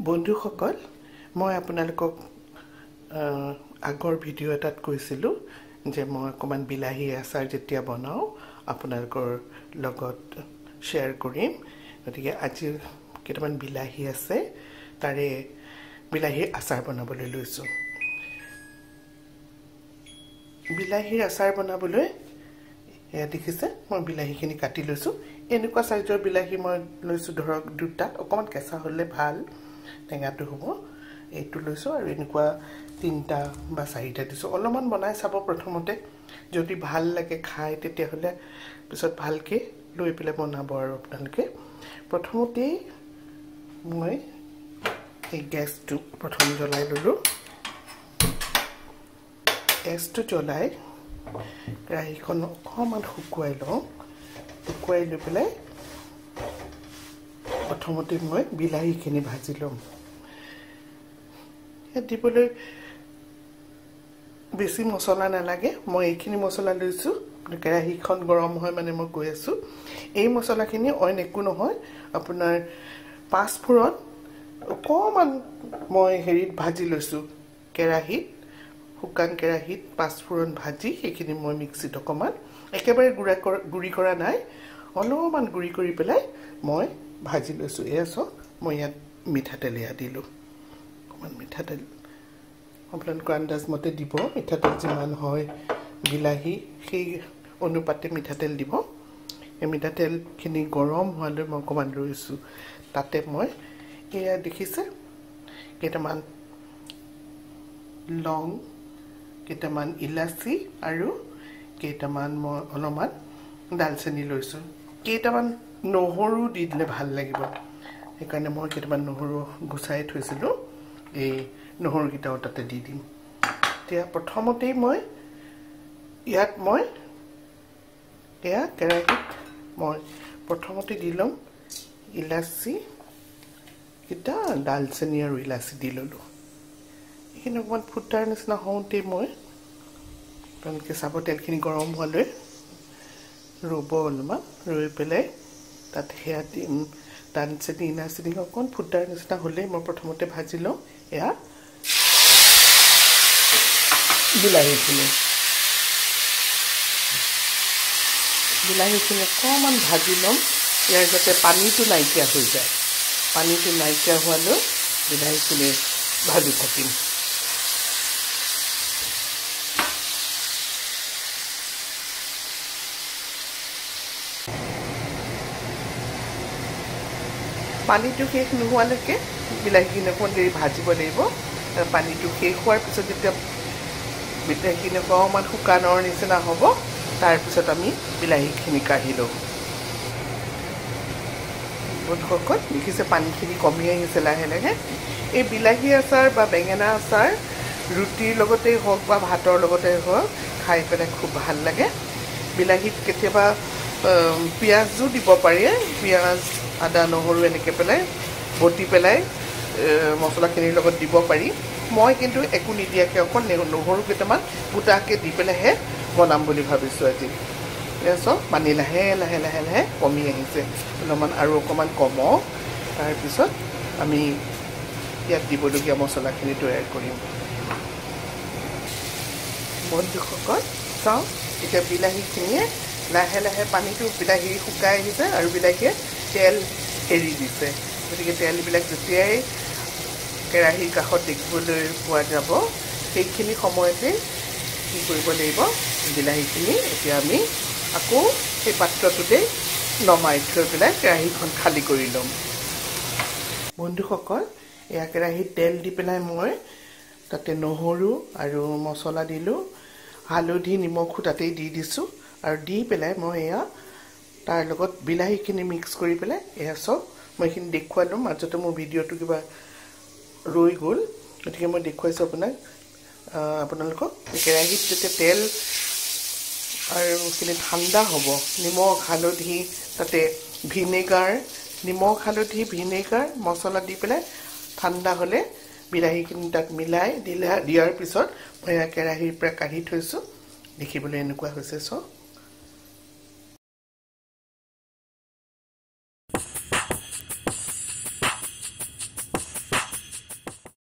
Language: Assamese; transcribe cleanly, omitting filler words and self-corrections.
বন্ধুসকল মই আপোনালোকক আগৰ ভিডিও এটাত কৈছিলোঁ যে মই অকমান বিলাহী আচাৰ যেতিয়া বনাও আপোনালোকৰ লগত শেয়াৰ কৰিম গতিকে আজি কেইটামান বিলাহী আছে তাৰে বিলাহী আচাৰ বনাবলৈ লৈছো বিলাহীৰ আচাৰ বনাবলৈ এয়া দেখিছে মই বিলাহীখিনি কাটি লৈছো এনেকুৱা সাইজৰ বিলাহী মই লৈছো ধৰক দুটা অকমান কেঁচা হলে ভাল টেঙাটো হ'ব এইটো লৈছো আৰু এনেকুৱা তিনটা বা চাৰিটা দিছো অলপমান বনাই চাব প্ৰথমতে যদি ভাল লাগে খাই তেতিয়া হলে পিছত ভালকে লৈ পেলে বনাব আৰু আপোনালোকে প্ৰথমতে মই এই গ্যাসটো প্ৰথম জ্বলাই ললো গ্যাসটো জ্বলাই কেৰাহীখন অকমান শুকুৱাই লওঁ শুকুৱাই লৈ পেলাই প্ৰথমতে মই বিলাহীখিনি ভাজি লম দিবলৈ বেছি মছলা নালাগে মই এইখিনি মছলা লৈছো কেৰাহীখন গৰম হয় মানে মই কৈ আছো এই মছলাখিনি অইন একো নহয় আপোনাৰ পাঁচফোৰণ অকমান মই হেৰিত ভাজি লৈছো কেৰাহীত শুকান কেৰাহীত পাঁচফোৰণ ভাজি এইখিনি মই মিক্সিত অকমান একেবাৰে গুৰি কৰা নাই অলপমান গুৰি কৰি পেলাই মই ভাজি লৈছো এছো মই ইয়াত মিঠাতেল দিলো অকমান মিঠাতেল আপোনালোকৰ আন্দাজ মতে দিব মিঠাতেল যিমান হয় বিলাহী সেই অনুপাতে মিঠাতেল দিব এই মিঠাতেল খিনি গৰম হোৱালৈ মই অকমান ৰৈছো তাতে মই এয়া দেখিছে কেইটামান লং কেইটামান ইলাচি আৰু কেইটামান মই অলপমান দালচেনি লৈছো কেইটামান নহৰু দি দিলে ভাল লাগিব সেইকাৰণে মই কেইটামান নহৰু গুছাই থৈছিলো এই নহৰু কিটাও তাতে দি দিম এতিয়া প্ৰথমতে মই ইয়াত মই এয়া কেৰাহীত মই প্ৰথমতে দিলম ইলাচি কিটা দালচেনি আৰু ইলাচি দি ললো এইখিনি অকমান ফুটাৰ নিচিনা হওঁতে মই আপোনালোকে চাব তেলখিনি গৰম হোৱালৈ ৰ'ব অলপমান ৰৈ পেলাই তাত হেয়া দিম দালচেনি ইলাচি অকণ ফুটাৰ নিচিনা হ'লে মই প্ৰথমতে ভাজি লওঁ এয়া বিলাহীখিনি অকণমান ভাজি ল'ম ইয়াৰ যাতে পানীটো নাইকিয়া হৈ যায় পানীটো নাইকিয়া হোৱালৈ বিলাহীখিনি ভাজি থাকিম পানীটো শেষ নোহোৱালৈকে বিলাহীখিনি অকণমান দেৰি ভাজিব লাগিব পানীটো শেষ হোৱাৰ পিছত যেতিয়া বিলাহীখিনি অকণমান শুকানৰ নিচিনা হ'ব তাৰপিছত আমি বিলাহীখিনি কাঢ়ি লওঁ বন্ধুসকল দেখিছে পানীখিনি কমি আহিছে লাহে লাহে এই বিলাহী আচাৰ বা বেঙেনা আচাৰ ৰুটিৰ লগতে হওক বা ভাতৰ লগতে হওক খাই পেলাই খুব ভাল লাগে বিলাহীত কেতিয়াবা পিয়াজো দিব পাৰে পিয়াজ আদা নহৰু এনেকৈ পেলাই বটি পেলাই মছলাখিনিৰ লগত দিব পাৰি মই কিন্তু একো নিদিয়াকৈ অকল নহৰু কেইটামান গোটাকৈ দি পেলাইহে বনাম বুলি ভাবিছোঁ আজি চব পানী লাহে লাহে লাহে লাহে কমি আহিছে অলপমান আৰু অকণমান কমক তাৰপিছত আমি ইয়াত দিবলগীয়া মছলাখিনি তৈয়াৰ কৰিম বন্ধুসকল চাওঁ এতিয়া বিলাহীখিনিয়ে লাহে লাহে পানীটো বিলাহী শুকাই আহিছে আৰু বিলাহীয়ে তেল এৰি দিছে গতিকে তেলবিলাক যেতিয়াই কেৰাহীৰ কাষত দেখিবলৈ পোৱা যাব সেইখিনি সময়তে কি কৰিব লাগিব বিলাহীখিনি এতিয়া আমি আকৌ সেই পাত্ৰটোতে নমাই থৈ পেলাই কেৰাহীখন খালী কৰি ল'ম বন্ধুসকল এয়া কেৰাহীত তেল দি পেলাই মই তাতে নহৰু আৰু মছলা দিলোঁ হালধি নিমখো তাতেই দি দিছোঁ আৰু দি পেলাই মই এয়া তাৰ লগত বিলাহীখিনি মিক্স কৰি পেলাই এয়া চব মই এইখিনি দেখুৱালোঁ মাজতে মোৰ ভিডিঅ'টো কিবা ৰৈ গ'ল গতিকে মই দেখুৱাইছোঁ আপোনালোকক কেৰাহীত যেতিয়া তেল আৰু এইখিনি ঠাণ্ডা হ'ব নিমখ হালধি তাতে ভিনেগাৰ নিমখ হালধি ভিনেগাৰ মছলা দি পেলাই ঠাণ্ডা হ'লে বিলাহীখিনি তাত মিলাই দিয়াৰ পিছত মই কেৰাহীৰ পৰা কাঢ়ি থৈছোঁ দেখিবলৈ এনেকুৱা হৈছে চব